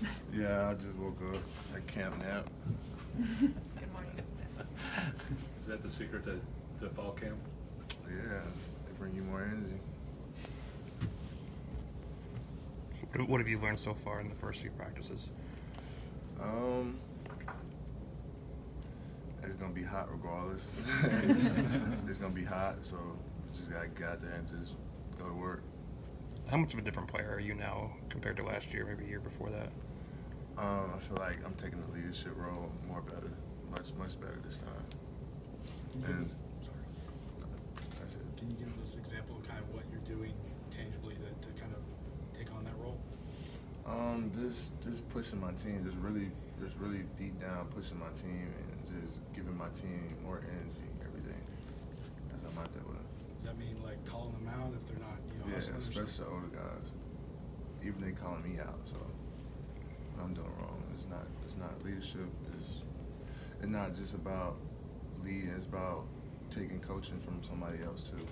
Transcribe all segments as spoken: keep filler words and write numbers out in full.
Yeah, I just woke up at camp nap. Good morning. Is that the secret to, to fall camp? Yeah, they bring you more energy. What what have you learned so far in the first few practices? Um, it's gonna be hot regardless. It's gonna be hot, so you just gotta get out there and just go to work. How much of a different player are you now compared to last year, maybe a year before that? Um, I feel like I'm taking the leadership role more better, much much better this time. And Sorry. that's it. Can you give us an example of kind of what you're doing tangibly to, to kind of take on that role? Um, just just pushing my team, just really, just really deep down pushing my team and just giving my team more energy every day as I'm out there with them. Does that mean like calling them out if they're not, you know, Yeah, hustlers? especially the older guys. Even they calling me out, so I'm doing wrong. It's not, it's not leadership. It's, it's not just about leading. It's about taking coaching from somebody else too.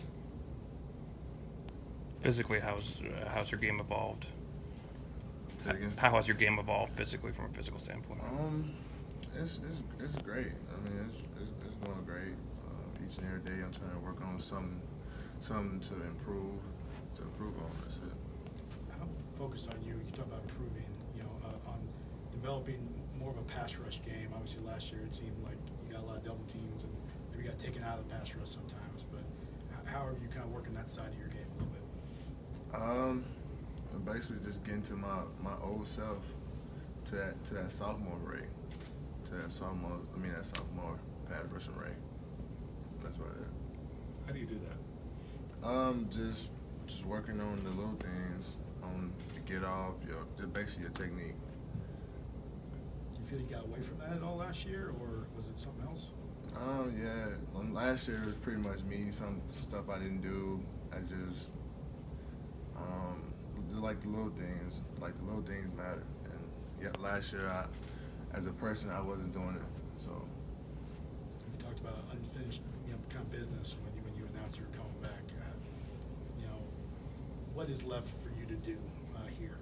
Physically, how's uh, how's your game evolved? Say it again? How has your game evolved physically from a physical standpoint? Um, it's it's it's great. I mean, it's it's, it's going great. Uh, each and every day, I'm trying to work on something, something to improve, to improve on. That's it. How focused on you? You talk about improving, you know, uh, on developing more of a pass rush game. Obviously, last year it seemed like you got a lot of double teams and maybe got taken out of the pass rush sometimes. But how are you kind of working that side of your game a little bit? Um, basically just getting to my my old self, to that to that sophomore Ray, to that sophomore. I mean that sophomore pass rushing Ray. That's about it. How do you do that? Um, just just working on the little things, on the get off, your just basically your technique. Do you feel you got away from that at all last year, or was it something else? Um, yeah. Um, last year was pretty much me. Some stuff I didn't do. I just um, like the little things. Like the little things matter. And yeah, last year I, as a person, I wasn't doing it. So You talked about unfinished, you know, kind of business when you when you announced you were coming back. Uh, you know, what is left for you to do uh, here?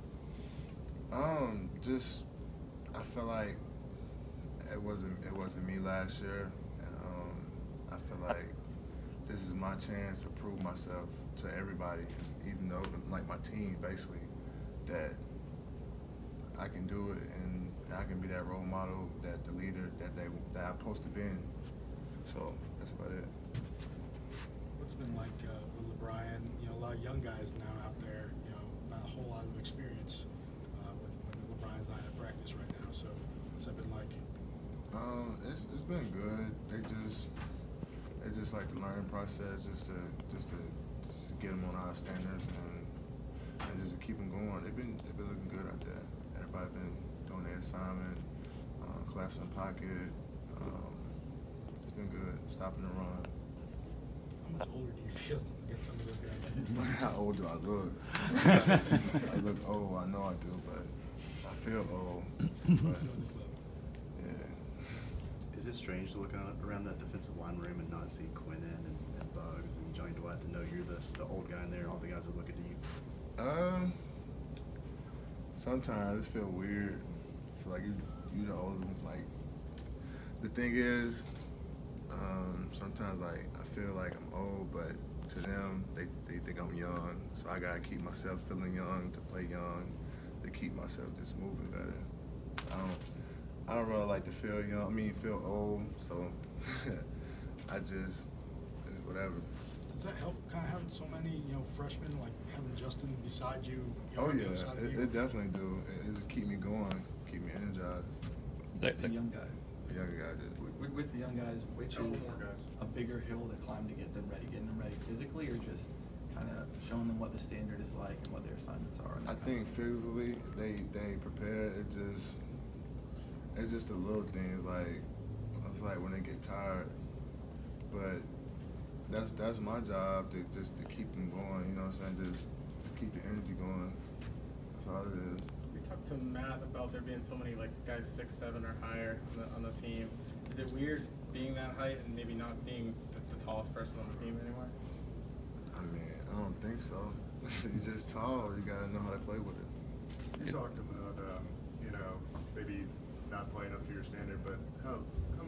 um, just I feel like it wasn't it wasn't me last year. And, um, I feel like this is my chance to prove myself to everybody, even though like my team basically, that I can do it and I can be that role model, that the leader that they that I'm supposed to be in. So that's about it. What's it been like uh, with LeBron? You know, a lot of young guys now out there. You know, not a whole lot of experience uh, when, when LeBron's not at practice right now. So what's that been like? Um, it's it's been good. They just they just like the learning process, just to just to, just to get them on our standards and and just to keep them going. They've been they've been looking good out there. Everybody been doing their assignment, uh, collapsing the pocket. Um, it's been good. Stopping the run. How much older do you feel against some of those guys? How old do I look? I look old. I know I do, but I feel old. But yeah. Is it strange to look out around that defensive line room and not see Quinnen and, and Bugs and Johnny Dwight, to know you're the, the old guy in there and all the guys are looking to you? Um, sometimes it feel weird. I feel like you you the older one. Like the thing is, um, sometimes like I feel like I'm old, but to them they they think I'm young. So I gotta keep myself feeling young to play young, to keep myself just moving better. I don't I don't really like to feel young. I mean feel old. So I just it's whatever. Does that help kind of having so many, you know, freshmen, like having Justin beside you? you know, Oh on the yeah, other side of it, you? it definitely do. It, it just keep me going, keep me energized. The- The the- young guys. The younger guy did. With, with the young guys, which Couple is more guys. a bigger hill to climb to get them ready, getting them ready physically, or just kind of showing them what the standard is like and what their assignments are? And I that kind think physically they they prepare. It just it's just the little things like it's like when they get tired, but that's that's my job to just to keep them going. You know what I'm saying? Just to keep the energy going. That's all it is. We talked to Matt about there being so many like guys six seven or higher on the, on the team. Is it weird being that height and maybe not being the, the tallest person on the team anymore? I mean, I don't think so. You're just tall. You gotta know how to play with it. You talked about um,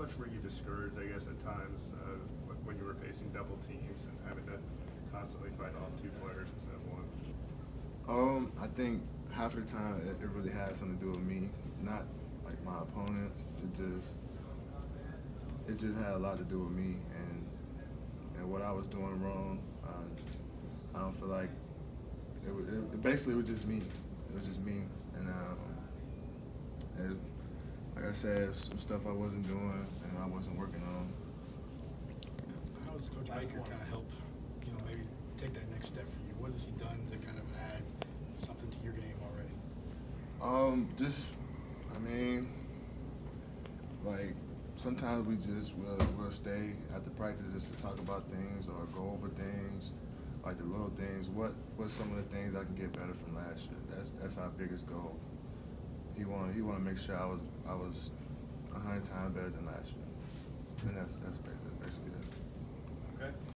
much were you discouraged, I guess, at times uh, when you were facing double teams and having to constantly fight off two players instead of one? Um, I think half of the time it, it really has something to do with me, not like my opponents. It just it just had a lot to do with me and and what I was doing wrong. Uh, I don't feel like it was. It, basically, it was just me. It was just me, and um, it, like I said, some stuff I wasn't doing and I wasn't working on. How does Coach Baker kind of help, you know, maybe take that next step for you? What has he done to kind of add something to your game already? Um, just, I mean, like sometimes we just will we'll stay at the practice just to talk about things or go over things, like the little things. What what's some of the things I can get better from last year? That's that's our biggest goal. He want he want to make sure I was I was a hundred times better than last year, and that's that's basically, basically it. Okay.